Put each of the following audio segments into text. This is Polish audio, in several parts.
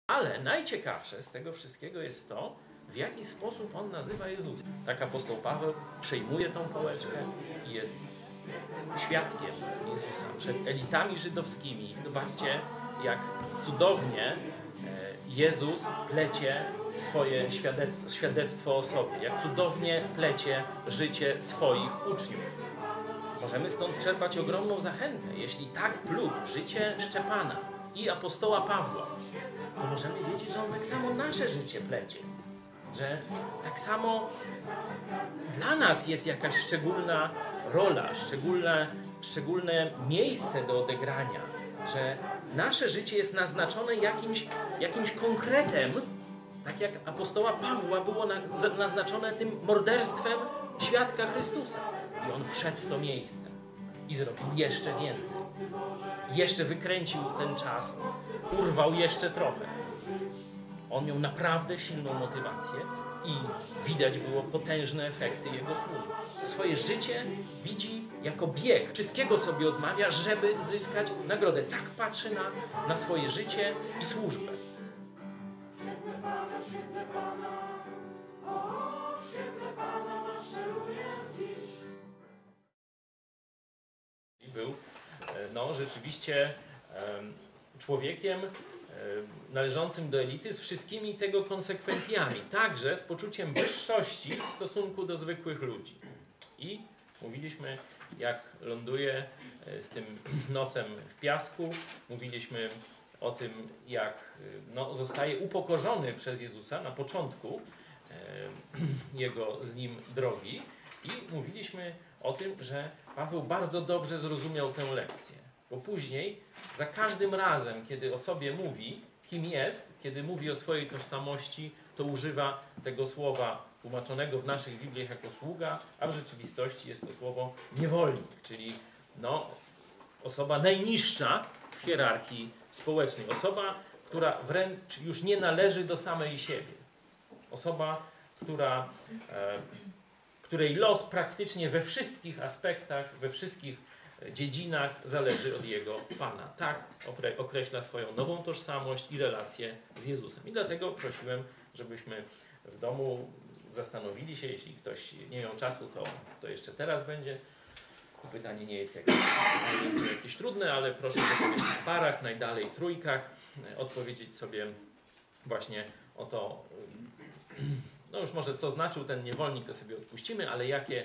Ale najciekawsze z tego wszystkiego jest to, w jaki sposób on nazywa Jezusa. Tak apostoł Paweł przejmuje tą pałeczkę i jest świadkiem Jezusa przed elitami żydowskimi. Zobaczcie, jak cudownie Jezus plecie swoje świadectwo o sobie, jak cudownie plecie życie swoich uczniów. Możemy stąd czerpać ogromną zachętę. Jeśli tak plótł życie Szczepana i apostoła Pawła, to możemy wiedzieć, że on tak samo nasze życie plecie. Że tak samo dla nas jest jakaś szczególna rola, szczególne miejsce do odegrania, że nasze życie jest naznaczone jakimś konkretem, tak jak apostoła Pawła było naznaczone tym morderstwem świadka Chrystusa. I on wszedł w to miejsce i zrobił jeszcze więcej. Jeszcze wykręcił ten czas, urwał jeszcze trochę. On miał naprawdę silną motywację i widać było potężne efekty jego służby. Swoje życie widzi jako bieg. Wszystkiego sobie odmawia, żeby zyskać nagrodę. Tak patrzy na swoje życie i służbę. I był rzeczywiście człowiekiem należącym do elity z wszystkimi tego konsekwencjami, także z poczuciem wyższości w stosunku do zwykłych ludzi. I mówiliśmy, jak ląduje z tym nosem w piasku, mówiliśmy o tym, jak zostaje upokorzony przez Jezusa na początku jego z nim drogi i mówiliśmy o tym, że Paweł bardzo dobrze zrozumiał tę lekcję, bo później za każdym razem, kiedy o sobie mówi, kim jest, kiedy mówi o swojej tożsamości, to używa tego słowa tłumaczonego w naszych Bibliach jako sługa, a w rzeczywistości jest to słowo niewolnik, czyli osoba najniższa w hierarchii społecznej. Osoba, która wręcz już nie należy do samej siebie. Osoba, której los praktycznie we wszystkich aspektach, we wszystkich dziedzinach zależy od jego Pana. Tak określa swoją nową tożsamość i relację z Jezusem. I dlatego prosiłem, żebyśmy w domu zastanowili się, jeśli ktoś nie miał czasu, to jeszcze teraz będzie. Pytanie nie jest jakieś trudne, ale proszę w jakichś parach, najdalej trójkach, odpowiedzieć sobie właśnie o to, już może co znaczył ten niewolnik, to sobie odpuścimy, ale jakie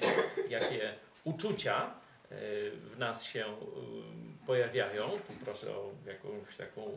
uczucia w nas się pojawiają. Tu proszę o jakąś taką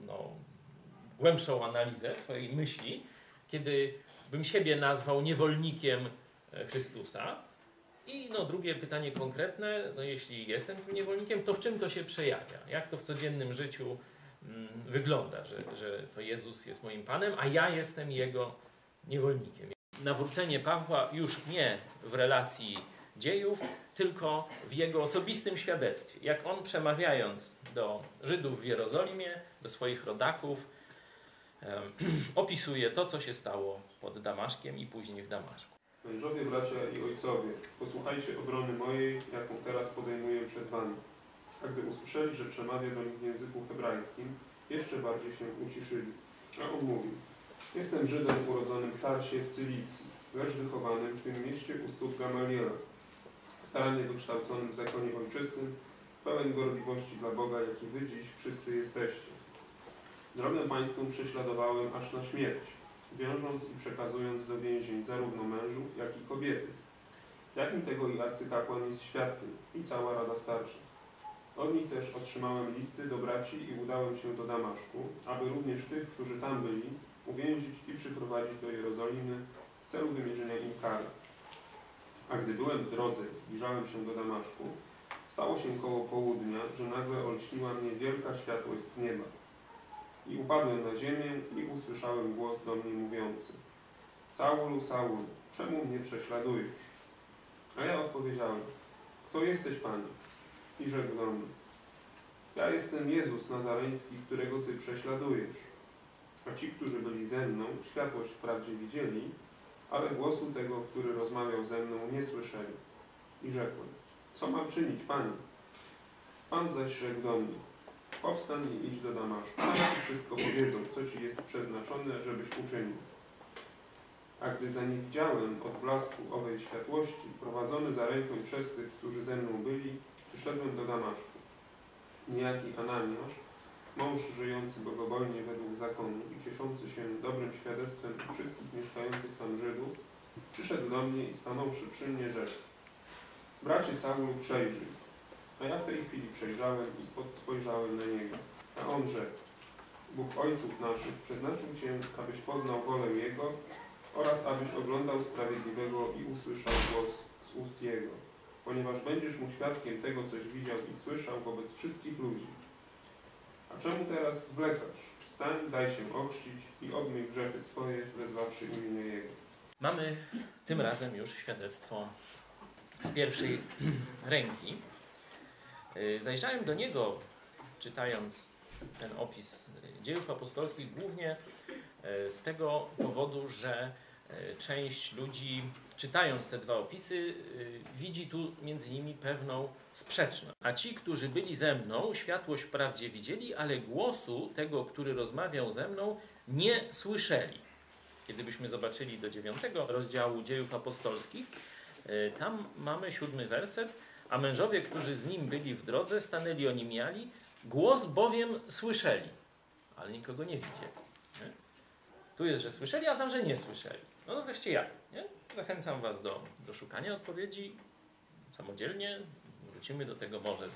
głębszą analizę swojej myśli, kiedy bym siebie nazwał niewolnikiem Chrystusa. I drugie pytanie konkretne, jeśli jestem tym niewolnikiem, to w czym to się przejawia? Jak to w codziennym życiu wygląda, że to Jezus jest moim Panem, a ja jestem Jego niewolnikiem. Nawrócenie Pawła już nie w relacji dziejów, tylko w jego osobistym świadectwie. Jak on przemawiając do Żydów w Jerozolimie, do swoich rodaków, opisuje to, co się stało pod Damaszkiem i później w Damaszku. Mężowie, bracia i ojcowie, posłuchajcie obrony mojej, jaką teraz podejmuję przed wami. A gdy usłyszeli, że przemawia do nich w języku hebrajskim, jeszcze bardziej się uciszyli. A on mówił: jestem Żydem urodzonym w Tarsie w Cylicji, lecz wychowanym w tym mieście u stóp Gamaliela, starannie wykształconym w zakonie ojczystym, pełen gorliwości dla Boga, jaki wy dziś wszyscy jesteście. Drogę pańską prześladowałem aż na śmierć, wiążąc i przekazując do więzień zarówno mężów, jak i kobiety. Jakim tego i arcykapłan jest świadkiem i cała Rada Starsza. Od nich też otrzymałem listy do braci i udałem się do Damaszku, aby również tych, którzy tam byli, uwięzić i przyprowadzić do Jerozolimy w celu wymierzenia im kary. A gdy byłem w drodze i zbliżałem się do Damaszku, stało się koło południa, że nagle olśniła mnie wielka światłość z nieba. I upadłem na ziemię i usłyszałem głos do mnie mówiący: Saulu, Saulu, czemu mnie prześladujesz? A ja odpowiedziałem: kto jesteś, Panie? I rzekł do mnie: ja jestem Jezus Nazareński, którego Ty prześladujesz. A ci, którzy byli ze mną, światłość wprawdzie widzieli, ale głosu tego, który rozmawiał ze mną, nie słyszeli. I rzekłem: co mam czynić, Panie? Pan zaś rzekł do mnie: powstań i idź do Damaszku. Tam ci wszystko powiedzą, co ci jest przeznaczone. przypomnę, żebyś uczynił. A gdy zaniewidziałem od blasku owej światłości, prowadzony za rękę przez tych, którzy ze mną byli, przyszedłem do Damaszku. Niejaki Ananiasz, mąż żyjący bogobojnie według zakonu i cieszący się dobrym świadectwem wszystkich mieszkających tam Żydów, przyszedł do mnie i stanąwszy przy mnie rzekł: bracie Saulu, przejrzyj. A ja w tej chwili przejrzałem i spojrzałem na niego. A on rzekł: Bóg ojców naszych przeznaczył cię, abyś poznał wolę Jego oraz abyś oglądał Sprawiedliwego i usłyszał głos z ust Jego, ponieważ będziesz mu świadkiem tego, coś widział i słyszał wobec wszystkich ludzi. A czemu teraz zwlekasz? Wstań, daj się ochrzcić i obmyj grzechy swoje, wezwawszy imię Jego. Mamy tym razem już świadectwo z pierwszej ręki. Zajrzałem do niego, czytając ten opis dziejów apostolskich, głównie z tego powodu, że część ludzi, czytając te dwa opisy, widzi tu między nimi pewną sprzeczność. A ci, którzy byli ze mną, światłość wprawdzie widzieli, ale głosu tego, który rozmawiał ze mną, nie słyszeli. Kiedy byśmy zobaczyli do 9 rozdziału dziejów apostolskich, tam mamy 7 werset. A mężowie, którzy z nim byli w drodze, stanęli onimiali, głos bowiem słyszeli, ale nikogo nie widzieli. Nie? Tu jest, że słyszeli, a tam, że nie słyszeli. No to wreszcie jak? Nie? Zachęcam was do szukania odpowiedzi samodzielnie. Wrócimy do tego może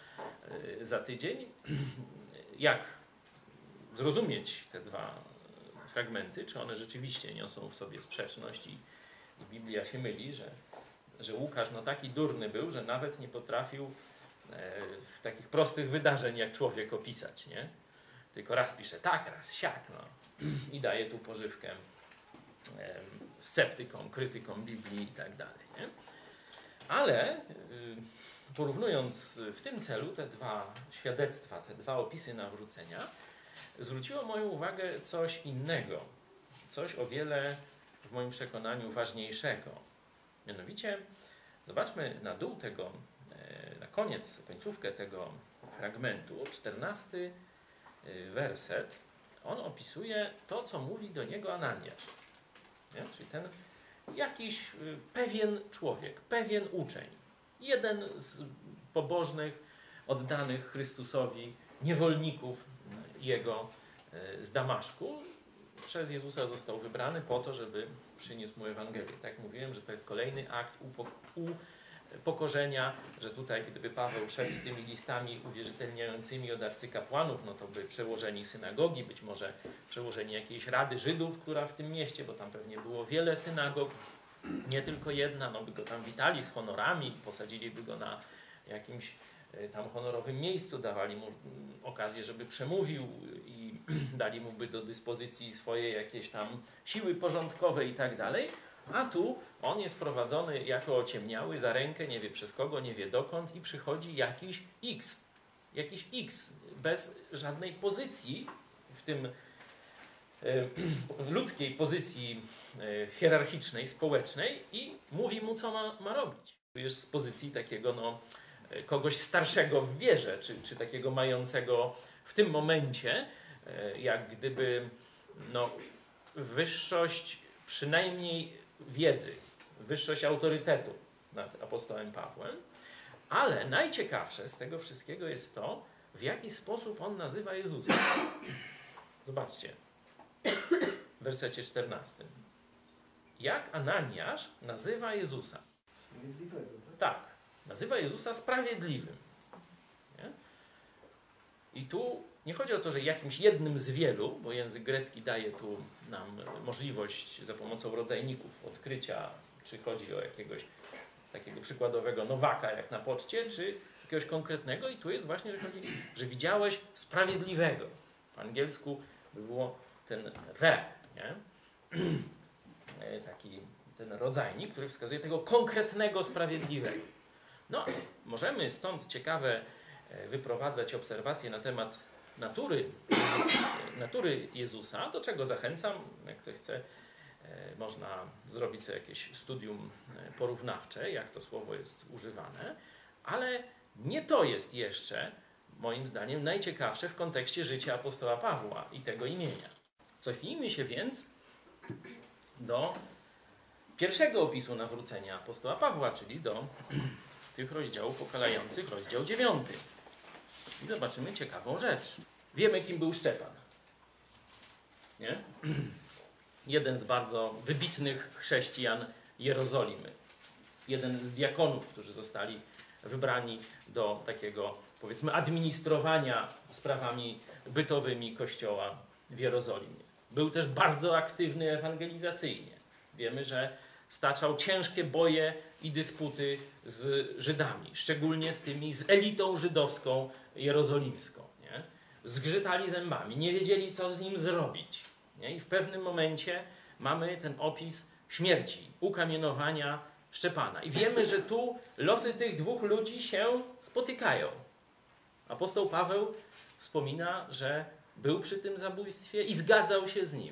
za tydzień. Jak zrozumieć te dwa fragmenty? Czy one rzeczywiście niosą w sobie sprzeczność i Biblia się myli, że Łukasz taki durny był, że nawet nie potrafił takich prostych wydarzeń jak człowiek opisać, nie? Tylko raz pisze tak, raz siak, i daje tu pożywkę sceptykom, krytykom Biblii i tak dalej, nie? Ale porównując w tym celu te dwa świadectwa, te dwa opisy nawrócenia, zwróciło moją uwagę coś innego, coś o wiele w moim przekonaniu ważniejszego. Mianowicie, zobaczmy na dół tego, na końcówkę tego fragmentu, 14 werset. On opisuje to, co mówi do niego Ananiasz. Nie? Czyli ten jakiś pewien człowiek, pewien uczeń. Jeden z pobożnych, oddanych Chrystusowi niewolników jego z Damaszku, przez Jezusa został wybrany po to, żeby przyniósł mu Ewangelię. Tak jak mówiłem, że to jest kolejny akt upokorzenia, że tutaj gdyby Paweł szedł z tymi listami uwierzytelniającymi od arcykapłanów, to by przełożeni synagogi, być może przełożeni jakiejś rady Żydów, która w tym mieście, bo tam pewnie było wiele synagog, nie tylko jedna, by go tam witali z honorami, posadziliby go na jakimś tam honorowym miejscu, dawali mu okazję, żeby przemówił i dali mu do dyspozycji swoje jakieś tam siły porządkowe i tak dalej, a tu on jest prowadzony jako ociemniały za rękę, nie wie przez kogo, nie wie dokąd i przychodzi jakiś X, bez żadnej pozycji w tym ludzkiej pozycji hierarchicznej, społecznej i mówi mu, co ma robić. Tu jest z pozycji takiego kogoś starszego w wierze, czy takiego mającego w tym momencie jak gdyby wyższość przynajmniej wiedzy, wyższość autorytetu nad apostołem Pawłem, ale najciekawsze z tego wszystkiego jest to, w jaki sposób on nazywa Jezusa. Zobaczcie, w wersecie 14. Jak Ananiasz nazywa Jezusa? Sprawiedliwego, tak? Tak, nazywa Jezusa sprawiedliwym. Nie? I tu nie chodzi o to, że jakimś jednym z wielu, bo język grecki daje tu nam możliwość za pomocą rodzajników odkrycia, czy chodzi o jakiegoś takiego przykładowego nowaka jak na poczcie, czy jakiegoś konkretnego i tu jest właśnie, że widziałeś sprawiedliwego. Po angielsku by było ten nie? Taki ten rodzajnik, który wskazuje tego konkretnego sprawiedliwego. Możemy stąd ciekawe wyprowadzać obserwacje na temat natury Jezusa, do czego zachęcam. Jak ktoś chce, można zrobić sobie jakieś studium porównawcze, jak to słowo jest używane, ale nie to jest jeszcze, moim zdaniem, najciekawsze w kontekście życia apostoła Pawła i tego imienia. Cofnijmy się więc do pierwszego opisu nawrócenia apostoła Pawła, czyli do tych rozdziałów okalających rozdział 9. I zobaczymy ciekawą rzecz. Wiemy, kim był Szczepan. Nie? Jeden z bardzo wybitnych chrześcijan Jerozolimy. Jeden z diakonów, którzy zostali wybrani do takiego, powiedzmy, administrowania sprawami bytowymi Kościoła w Jerozolimie. Był też bardzo aktywny ewangelizacyjnie. Wiemy, że staczał ciężkie boje i dysputy z Żydami, szczególnie z elitą żydowską jerozolimską. Nie? Zgrzytali zębami, nie wiedzieli, co z nim zrobić. Nie? I w pewnym momencie mamy ten opis śmierci, ukamienowania Szczepana. I wiemy, że tu losy tych dwóch ludzi się spotykają. Apostoł Paweł wspomina, że był przy tym zabójstwie i zgadzał się z nim.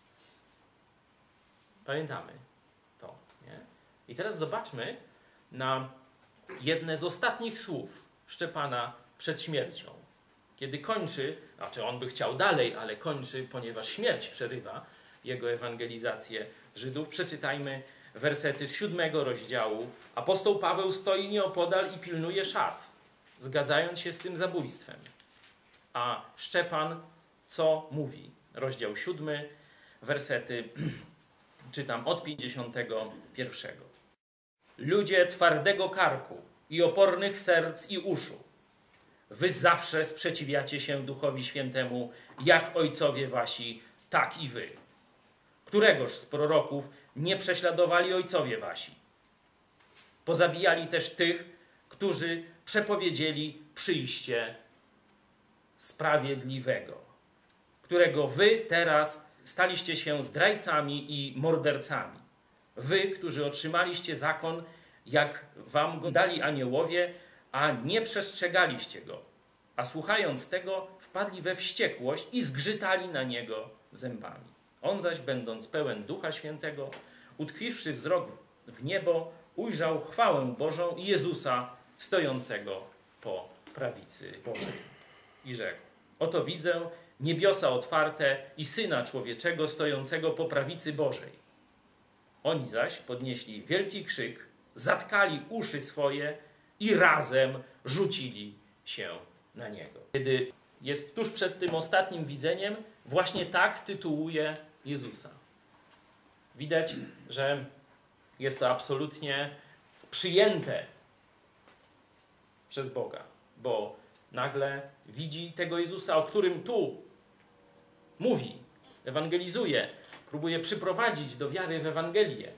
Pamiętamy to. Nie? I teraz zobaczmy na jedne z ostatnich słów Szczepana przed śmiercią. Kiedy kończy, znaczy on by chciał dalej, ale kończy, ponieważ śmierć przerywa jego ewangelizację Żydów. Przeczytajmy wersety z 7 rozdziału. Apostoł Paweł stoi nieopodal i pilnuje szat, zgadzając się z tym zabójstwem. A Szczepan co mówi? Rozdział 7, wersety, czytam od 51. Ludzie twardego karku i opornych serc i uszu, wy zawsze sprzeciwiacie się Duchowi Świętemu, jak ojcowie wasi, tak i wy. Któregoż z proroków nie prześladowali ojcowie wasi? Pozabijali też tych, którzy przepowiedzieli przyjście sprawiedliwego, którego wy teraz staliście się zdrajcami i mordercami. Wy, którzy otrzymaliście zakon, jak wam go dali aniołowie, a nie przestrzegaliście go. A słuchając tego, wpadli we wściekłość i zgrzytali na niego zębami. On zaś, będąc pełen Ducha Świętego, utkwiwszy wzrok w niebo, ujrzał chwałę Bożą i Jezusa stojącego po prawicy Bożej. I rzekł: oto widzę niebiosa otwarte i Syna Człowieczego stojącego po prawicy Bożej. Oni zaś podnieśli wielki krzyk, zatkali uszy swoje i razem rzucili się na niego. Kiedy jest tuż przed tym ostatnim widzeniem, właśnie tak tytułuje Jezusa. Widać, że jest to absolutnie przyjęte przez Boga, bo nagle widzi tego Jezusa, o którym tu mówi, ewangelizuje, próbuje przyprowadzić do wiary w Ewangelię,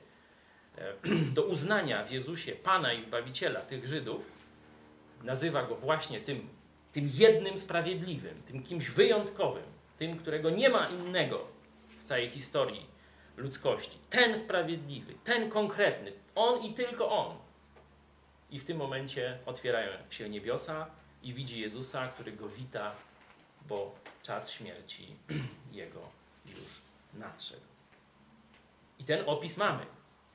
do uznania w Jezusie Pana i Zbawiciela tych Żydów. Nazywa go właśnie tym jednym sprawiedliwym, tym kimś wyjątkowym, tym, którego nie ma innego w całej historii ludzkości. Ten sprawiedliwy, ten konkretny, on i tylko on. I w tym momencie otwierają się niebiosa i widzi Jezusa, który go wita, bo czas śmierci jego już nadszedł. I ten opis mamy.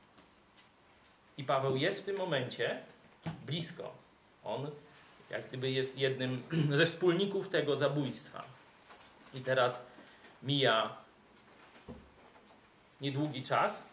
I Paweł jest w tym momencie blisko. On jak gdyby jest jednym ze wspólników tego zabójstwa. I teraz mija niedługi czas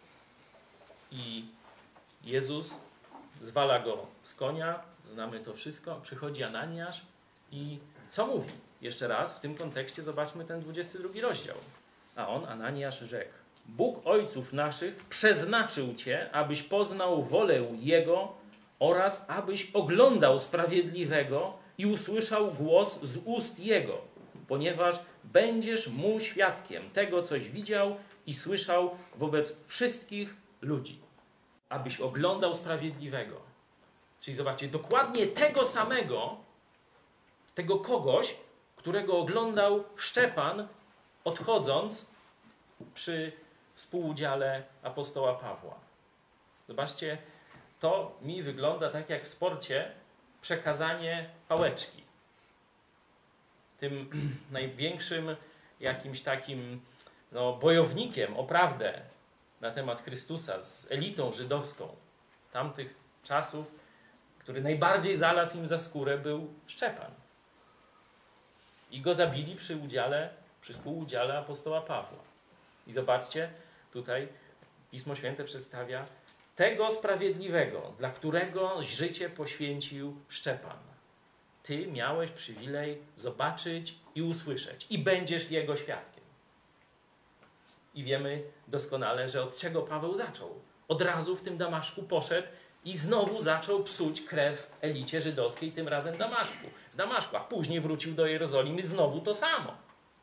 i Jezus zwala go z konia, znamy to wszystko, przychodzi Ananiasz i co mówi? Jeszcze raz w tym kontekście zobaczmy ten 22 rozdział. A on, Ananiasz, rzekł: Bóg ojców naszych przeznaczył cię, abyś poznał wolę Jego oraz abyś oglądał Sprawiedliwego i usłyszał głos z ust Jego, ponieważ będziesz mu świadkiem tego, coś widział i słyszał wobec wszystkich ludzi. Abyś oglądał Sprawiedliwego. Czyli zobaczcie, dokładnie tego samego, tego kogoś, którego oglądał Szczepan, odchodząc przy współudziale apostoła Pawła. Zobaczcie, to mi wygląda tak jak w sporcie przekazanie pałeczki. Tym największym jakimś takim bojownikiem o prawdę na temat Chrystusa z elitą żydowską tamtych czasów, który najbardziej zalazł im za skórę, był Szczepan. I go zabili przy udziale przy współudziale apostoła Pawła. I zobaczcie, tutaj Pismo Święte przedstawia tego sprawiedliwego, dla którego życie poświęcił Szczepan. Ty miałeś przywilej zobaczyć i usłyszeć i będziesz jego świadkiem. I wiemy doskonale, że od czego Paweł zaczął. Od razu w tym Damaszku poszedł i znowu zaczął psuć krew elicie żydowskiej, tym razem w Damaszku, a później wrócił do Jerozolimy i znowu to samo.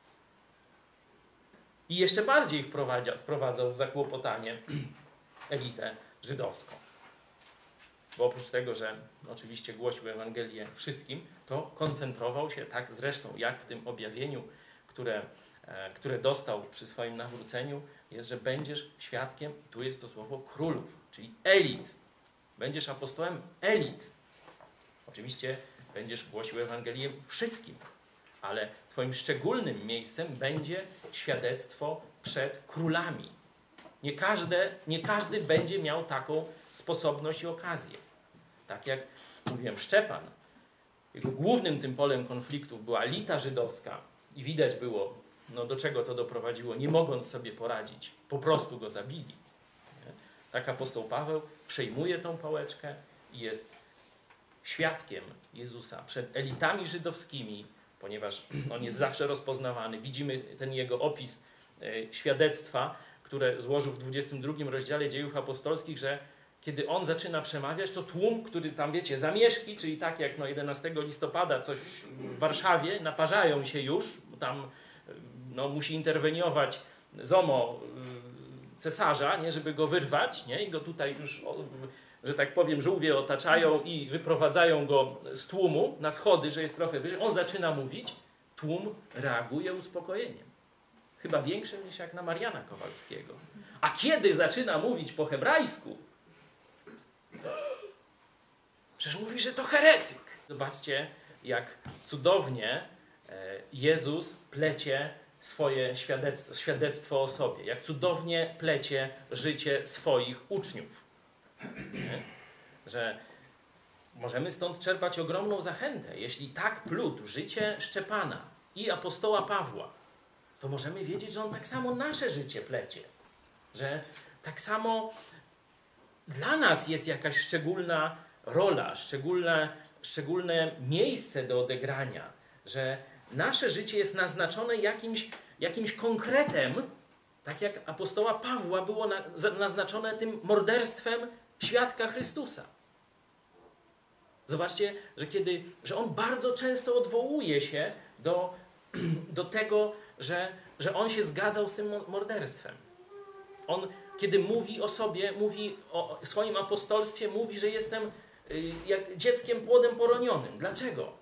I jeszcze bardziej wprowadzał w zakłopotanie elitę żydowską. Bo oprócz tego, że oczywiście głosił Ewangelię wszystkim, to koncentrował się, tak zresztą jak w tym objawieniu, które dostał przy swoim nawróceniu, jest, że będziesz świadkiem, tu jest to słowo królów, czyli elit. Będziesz apostołem elit. Oczywiście będziesz głosił Ewangelię wszystkim, ale twoim szczególnym miejscem będzie świadectwo przed królami. Nie każdy będzie miał taką sposobność i okazję. Tak jak mówiłem, Szczepan, jego głównym tym polem konfliktów była elita żydowska i widać było, no do czego to doprowadziło, nie mogąc sobie poradzić, po prostu go zabili. Nie? Tak apostoł Paweł przejmuje tą pałeczkę i jest świadkiem Jezusa przed elitami żydowskimi, ponieważ on jest zawsze rozpoznawany. Widzimy ten jego opis świadectwa, które złożył w 22 rozdziale Dziejów Apostolskich, że kiedy on zaczyna przemawiać, to tłum, który tam, wiecie, zamieszki, czyli tak jak 11 listopada coś w Warszawie, naparzają się już, bo tam musi interweniować ZOMO cesarza, nie, żeby go wyrwać, nie, i go tutaj już, że tak powiem, żółwie otaczają i wyprowadzają go z tłumu na schody, że jest trochę wyżej. On zaczyna mówić, tłum reaguje uspokojeniem. Chyba większym niż jak na Mariana Kowalskiego. A kiedy zaczyna mówić po hebrajsku, przecież mówi, że to heretyk. Zobaczcie, jak cudownie Jezus plecie swoje świadectwo o sobie. Jak cudownie plecie życie swoich uczniów. Nie? Że możemy stąd czerpać ogromną zachętę. Jeśli tak plótł życie Szczepana i apostoła Pawła, to możemy wiedzieć, że on tak samo nasze życie plecie. Że tak samo dla nas jest jakaś szczególna rola, szczególne miejsce do odegrania, że nasze życie jest naznaczone jakimś konkretem, tak jak apostoła Pawła było naznaczone tym morderstwem świadka Chrystusa. Zobaczcie, że on bardzo często odwołuje się do tego, że on się zgadzał z tym morderstwem. On, kiedy mówi o sobie, mówi o swoim apostolstwie, mówi, że jestem jak dzieckiem płodem poronionym. Dlaczego?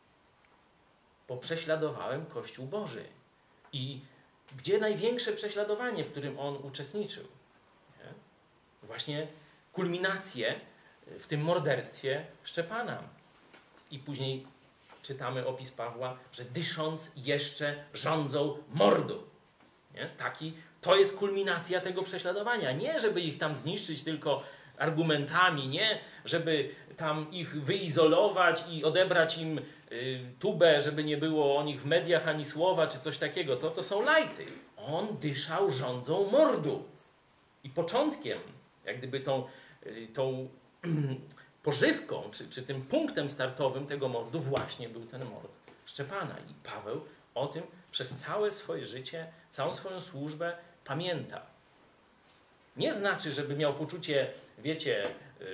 Bo prześladowałem Kościół Boży. I gdzie największe prześladowanie, w którym on uczestniczył? Nie? Właśnie kulminację w tym morderstwie Szczepana. I później czytamy opis Pawła, że dysząc jeszcze rządzą mordu. Nie? To jest kulminacja tego prześladowania. Nie, żeby ich tam zniszczyć tylko argumentami, nie, żeby tam ich wyizolować i odebrać im tubę, żeby nie było o nich w mediach ani słowa, czy coś takiego. To są lajty. On dyszał rządzą mordu. I początkiem, jak gdyby tą pożywką, czy tym punktem startowym tego mordu właśnie był ten mord Szczepana. I Paweł o tym przez całe swoje życie, całą swoją służbę pamięta. Nie znaczy, żeby miał poczucie, wiecie,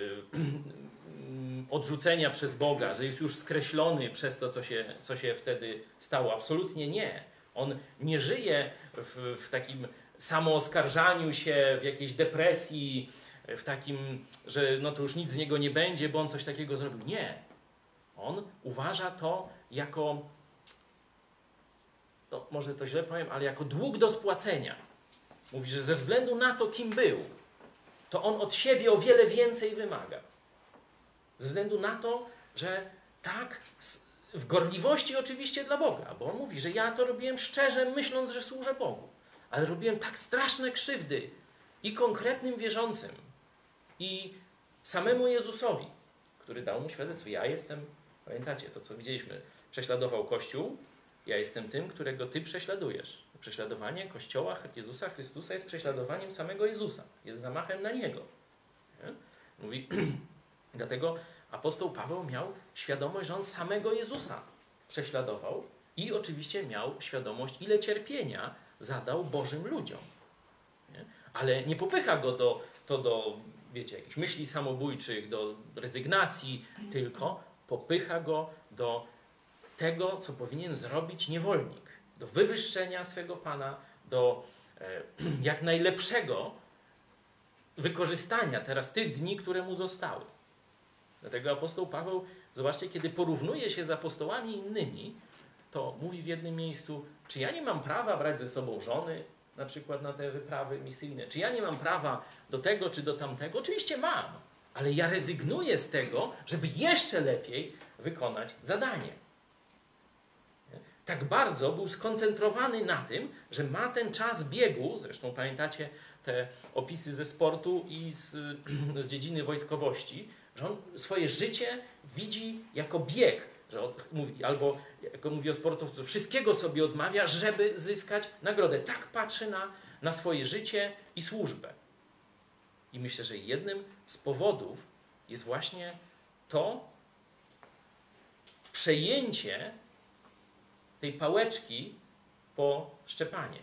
odrzucenia przez Boga, że jest już skreślony przez to, co się wtedy stało. Absolutnie nie. On nie żyje w takim samooskarżaniu się, w jakiejś depresji, w takim, że no to już nic z niego nie będzie, bo on coś takiego zrobił. Nie. On uważa to jako, no może to źle powiem, ale jako dług do spłacenia. Mówi, że ze względu na to, kim był, to on od siebie o wiele więcej wymaga. Ze względu na to, że tak, w gorliwości oczywiście dla Boga, bo on mówi, że ja to robiłem szczerze, myśląc, że służę Bogu. Ale robiłem tak straszne krzywdy i konkretnym wierzącym, i samemu Jezusowi, który dał mu świadectwo. Ja jestem, pamiętacie to, co widzieliśmy, prześladował Kościół, Ja jestem tym, którego ty prześladujesz. Prześladowanie Kościoła Jezusa Chrystusa jest prześladowaniem samego Jezusa. Jest zamachem na Niego. Nie? Mówi, dlatego apostoł Paweł miał świadomość, że on samego Jezusa prześladował i oczywiście miał świadomość, ile cierpienia zadał Bożym ludziom. Nie? Ale nie popycha go do wiecie, jakichś myśli samobójczych, do rezygnacji, tylko popycha go do tego, co powinien zrobić niewolnik. Do wywyższenia swego Pana, do jak najlepszego wykorzystania teraz tych dni, które mu zostały. Dlatego apostoł Paweł, zobaczcie, kiedy porównuje się z apostołami innymi, to mówi w jednym miejscu, czy ja nie mam prawa brać ze sobą żony, na przykład na te wyprawy misyjne, czy ja nie mam prawa do tego czy do tamtego? Oczywiście mam, ale ja rezygnuję z tego, żeby jeszcze lepiej wykonać zadanie. Tak bardzo był skoncentrowany na tym, że ma ten czas biegu, zresztą pamiętacie te opisy ze sportu i z dziedziny wojskowości, że on swoje życie widzi jako bieg, że albo jak mówi o sportowcu, wszystkiego sobie odmawia, żeby zyskać nagrodę. Tak patrzy na swoje życie i służbę. I myślę, że jednym z powodów jest właśnie to przejęcie tej pałeczki po Szczepanie.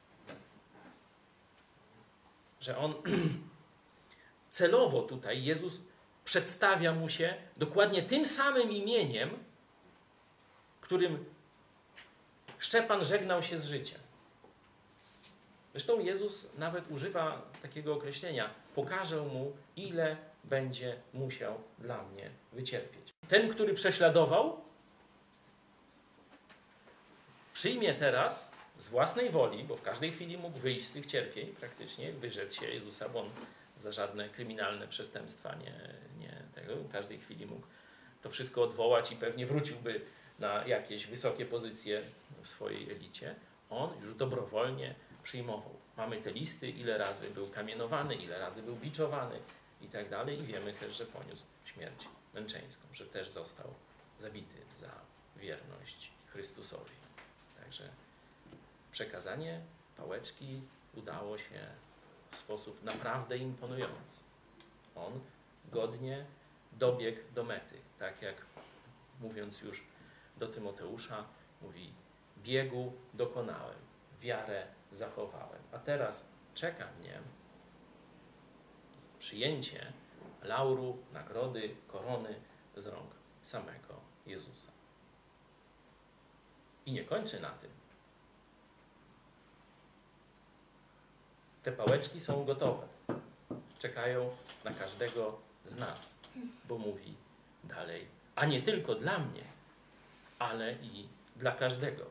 Że on celowo tutaj, Jezus przedstawia mu się dokładnie tym samym imieniem, którym Szczepan żegnał się z życiem. Zresztą Jezus nawet używa takiego określenia: pokażę mu, ile będzie musiał dla mnie wycierpieć. Ten, który prześladował, przyjmie teraz z własnej woli, bo w każdej chwili mógł wyjść z tych cierpień, praktycznie wyrzec się Jezusa, bo on za żadne kryminalne przestępstwa nie tego. W każdej chwili mógł to wszystko odwołać i pewnie wróciłby na jakieś wysokie pozycje w swojej elicie. On już dobrowolnie przyjmował. Mamy te listy, ile razy był kamienowany, ile razy był biczowany i tak dalej. I wiemy też, że poniósł śmierć męczeńską, że też został zabity za wierność Chrystusowi. Także przekazanie pałeczki udało się w sposób naprawdę imponujący. On godnie dobiegł do mety. Tak jak mówiąc już do Tymoteusza, mówi: biegu dokonałem, wiarę zachowałem. A teraz czeka mnie przyjęcie lauru, nagrody, korony z rąk samego Jezusa. I nie kończy na tym. Te pałeczki są gotowe. Czekają na każdego z nas, bo mówi dalej: a nie tylko dla mnie, ale i dla każdego.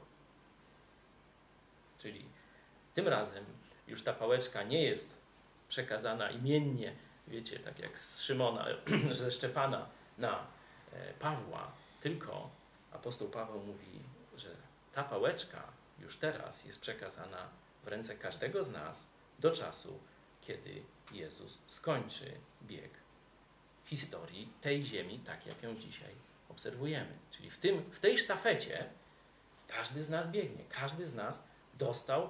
Czyli tym razem już ta pałeczka nie jest przekazana imiennie, wiecie, tak jak z Szymona, ze Szczepana na Pawła, tylko apostoł Paweł mówi, że ta pałeczka już teraz jest przekazana w ręce każdego z nas do czasu, kiedy Jezus skończy bieg historii tej ziemi, tak jak ją dzisiaj obserwujemy. Czyli w tej sztafecie każdy z nas biegnie, każdy z nas dostał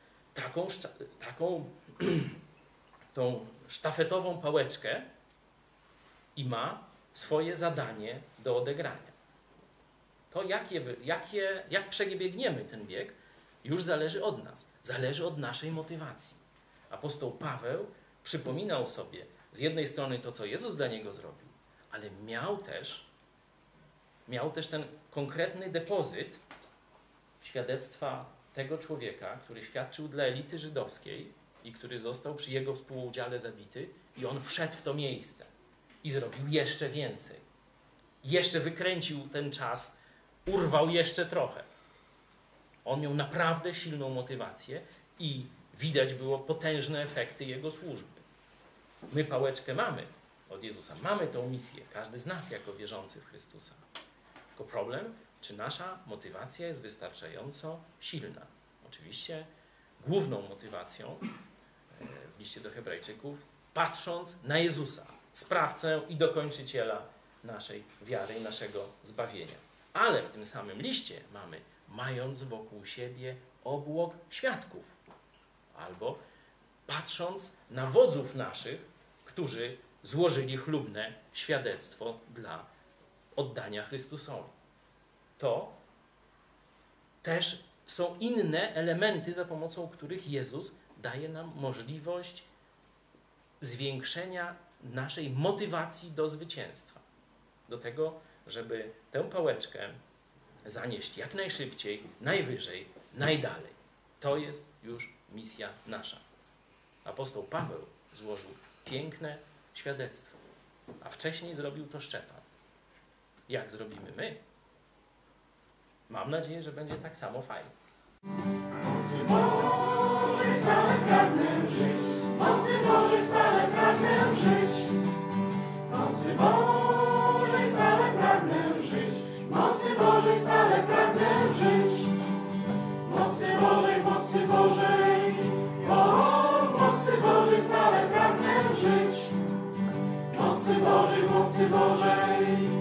tą sztafetową pałeczkę i ma swoje zadanie do odegrania. To jak przebiegniemy ten bieg, już zależy od nas, zależy od naszej motywacji. Apostoł Paweł przypominał sobie z jednej strony to, co Jezus dla niego zrobił, ale miał też ten konkretny depozyt świadectwa tego człowieka, który świadczył dla elity żydowskiej i który został przy jego współudziale zabity, i on wszedł w to miejsce i zrobił jeszcze więcej. Jeszcze wykręcił ten czas, urwał jeszcze trochę. On miał naprawdę silną motywację i widać było potężne efekty jego służby. My pałeczkę mamy od Jezusa, mamy tą misję, każdy z nas jako wierzący w Chrystusa. Tylko problem, czy nasza motywacja jest wystarczająco silna. Oczywiście główną motywacją w liście do Hebrajczyków, patrząc na Jezusa, sprawcę i dokończyciela naszej wiary i naszego zbawienia. Ale w tym samym liście mamy mając wokół siebie obłok świadków, albo patrząc na wodzów naszych, którzy złożyli chlubne świadectwo dla oddania Chrystusowi. To też są inne elementy, za pomocą których Jezus daje nam możliwość zwiększenia naszej motywacji do zwycięstwa. Do tego, żeby tę pałeczkę zanieść jak najszybciej, najwyżej, najdalej. To jest już misja nasza. Apostoł Paweł złożył piękne świadectwo, a wcześniej zrobił to Szczepan. Jak zrobimy my? Mam nadzieję, że będzie tak samo fajnie. Mocy Bożej stale pragnę żyć, mocy Bożej stale pragnę żyć. Mocy Bożej stale pragnę żyć, mocy Bożej stale pragnę żyć. Mocy Bożej, mocy Bożej, o, mocy Bożej stale pragnę żyć. Mocy Bożej, mocy Bożej.